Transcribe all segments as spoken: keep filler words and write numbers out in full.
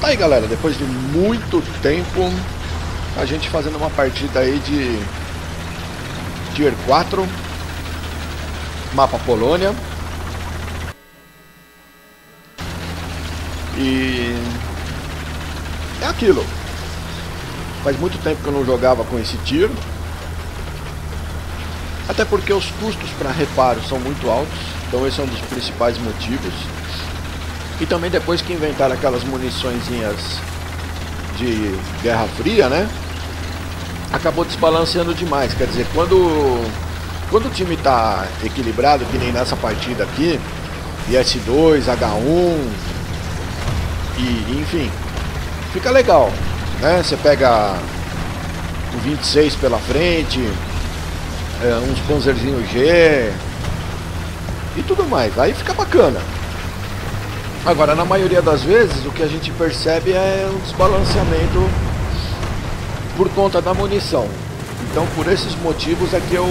Tá aí, galera, depois de muito tempo a gente fazendo uma partida aí de Tier quatro, mapa Polônia. E é aquilo, faz muito tempo que eu não jogava com esse tier, até porque os custos para reparo são muito altos, então esse é um dos principais motivos. E também depois que inventaram aquelas muniçõezinhas de Guerra Fria, né, acabou desbalanceando demais. Quer dizer, quando, quando o time tá equilibrado, que nem nessa partida aqui, I S dois, H um, e enfim, fica legal, né? Você pega o vinte e seis pela frente, é, uns Panzerzinho G e tudo mais, aí fica bacana. Agora, na maioria das vezes, o que a gente percebe é um desbalanceamento por conta da munição. Então, por esses motivos é que eu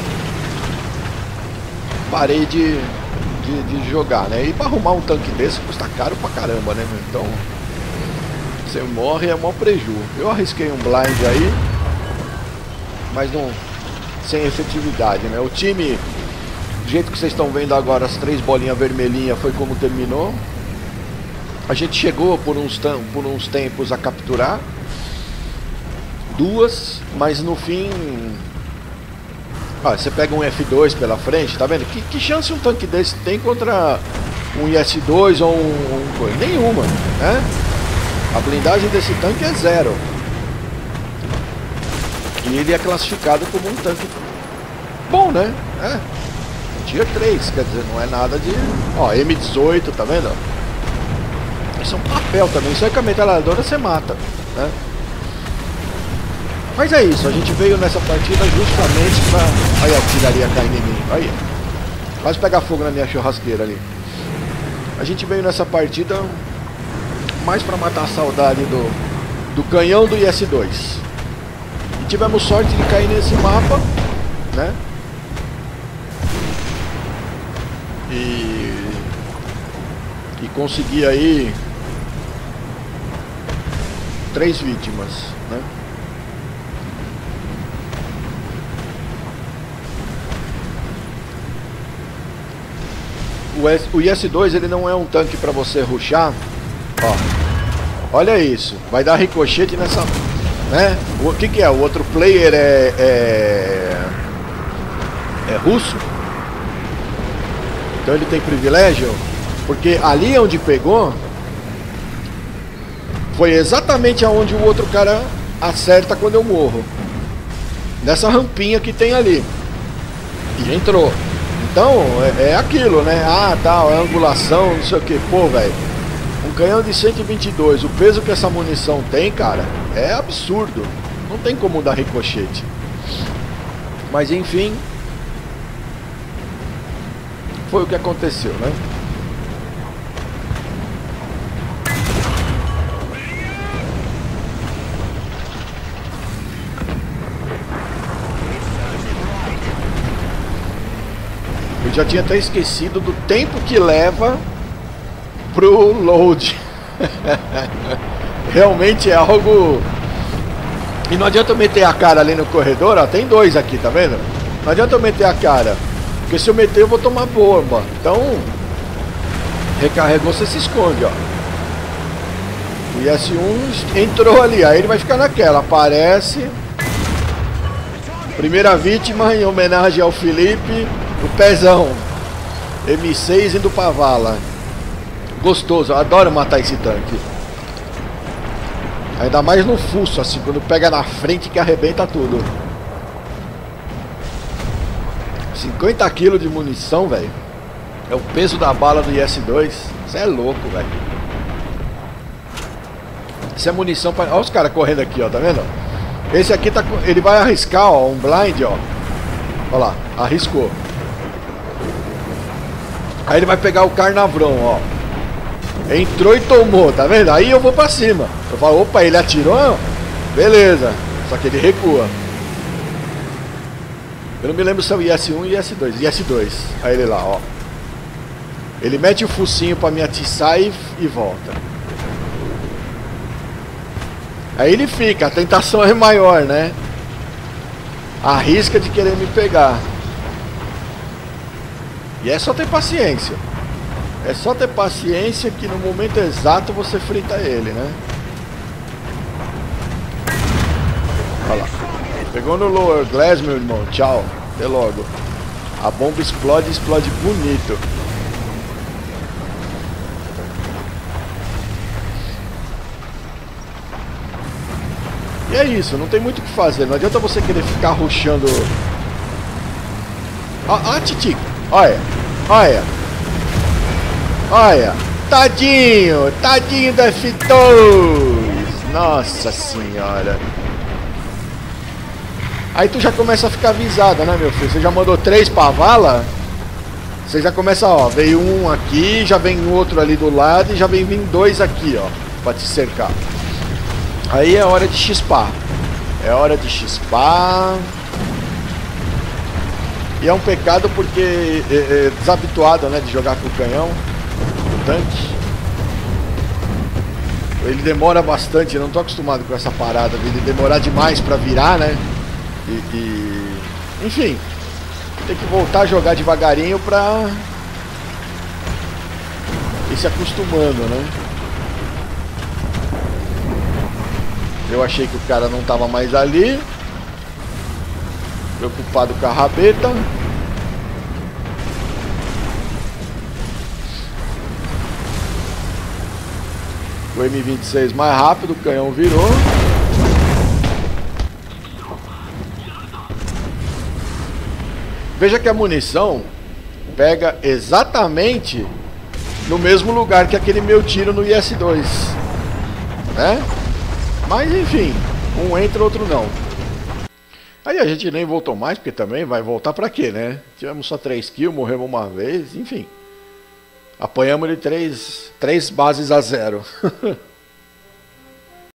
parei de, de, de jogar, né? E para arrumar um tanque desse custa caro pra caramba, né? Então, você morre, é mó preju. Eu arrisquei um blind aí, mas não, sem efetividade, né? O time, do jeito que vocês estão vendo agora, as três bolinhas vermelhinhas, foi como terminou. A gente chegou por uns, por uns tempos a capturar duas, mas no fim, ah, você pega um F dois pela frente, tá vendo? Que, que chance um tanque desse tem contra um I S dois ou um, um nenhuma, né? A blindagem desse tanque é zero. E ele é classificado como um tanque bom, né? É. Tier três, quer dizer, não é nada de... Ó, M dezoito, tá vendo? Isso é um papel também, isso aí com a metralhadora você mata, né? Mas é isso, a gente veio nessa partida justamente pra... Aí a artilharia caindo em mim, aí. Quase pegar fogo na minha churrasqueira ali. A gente veio nessa partida mais pra matar a saudade do, do canhão do I S dois. E tivemos sorte de cair nesse mapa, né? E... E conseguir aí... Três vítimas, né? O, S, o I S dois ele não é um tanque para você rushar. Ó, olha isso, vai dar ricochete nessa, né? O que que é? O outro player é é, é russo. Então ele tem privilégio, porque ali onde pegou foi exatamente aonde o outro cara acerta quando eu morro. Nessa rampinha que tem ali. E entrou. Então, é, é aquilo, né? Ah, tal, é angulação, não sei o que. Pô, velho, um canhão de cento e vinte e dois, o peso que essa munição tem, cara, é absurdo. Não tem como dar ricochete. Mas, enfim, foi o que aconteceu, né? Eu já tinha até esquecido do tempo que leva pro load. Realmente é algo... E não adianta eu meter a cara ali no corredor, ó, tem dois aqui, tá vendo? Não adianta eu meter a cara, porque se eu meter eu vou tomar bomba. Então, recarregou, você se esconde, ó. O I S um entrou ali, aí ele vai ficar naquela, aparece. Primeira vítima em homenagem ao Felipe. O pezão M seis indo pra vala. Gostoso, eu adoro matar esse tanque. Ainda mais no fuço, assim, quando pega na frente que arrebenta tudo. cinquenta quilos de munição, velho. É o peso da bala do I S dois. Isso é louco, velho. Isso é munição pra... Olha os caras correndo aqui, ó, tá vendo? Esse aqui tá... ele vai arriscar, ó, um blind, ó. Olha lá, arriscou. Aí ele vai pegar o carnavrão, ó. Entrou e tomou, tá vendo? Aí eu vou pra cima. Eu falo, opa, ele atirou? Beleza. Só que ele recua. Eu não me lembro se é o I S um e I S dois. I S dois. Aí ele lá, ó. Ele mete o focinho pra me atiçar e, e volta. Aí ele fica, a tentação é maior, né? Arrisca de querer me pegar. E é só ter paciência. É só ter paciência que no momento exato você frita ele, né? Olha lá. Pegou no lower glass, meu irmão. Tchau. Até logo. A bomba explode, explode bonito. E é isso, não tem muito o que fazer. Não adianta você querer ficar rushando. Ah, ah, Titi. Olha, olha. Olha. Tadinho, tadinho da F dois. Nossa senhora. Aí tu já começa a ficar avisada, né, meu filho? Você já mandou três pra vala? Você já começa, ó, veio um aqui, já vem outro ali do lado e já vem vindo dois aqui, ó, pra te cercar. Aí é hora de chispar. É hora de chispar. E é um pecado porque é, é desabituado, né, de jogar com o canhão, o tanque. Ele demora bastante, eu não tô acostumado com essa parada de ele demorar demais pra virar, né? E, e, enfim, tem que voltar a jogar devagarinho pra ir se acostumando, né? Eu achei que o cara não tava mais ali, preocupado com a rabeta. O M vinte e seis mais rápido, o canhão virou. Veja que a munição pega exatamente no mesmo lugar que aquele meu tiro no I S dois, né? Mas enfim, um entra, outro não. Aí a gente nem voltou mais, porque também vai voltar pra quê, né? Tivemos só três kills, morremos uma vez, enfim. Apanhamos de três, três bases a zero.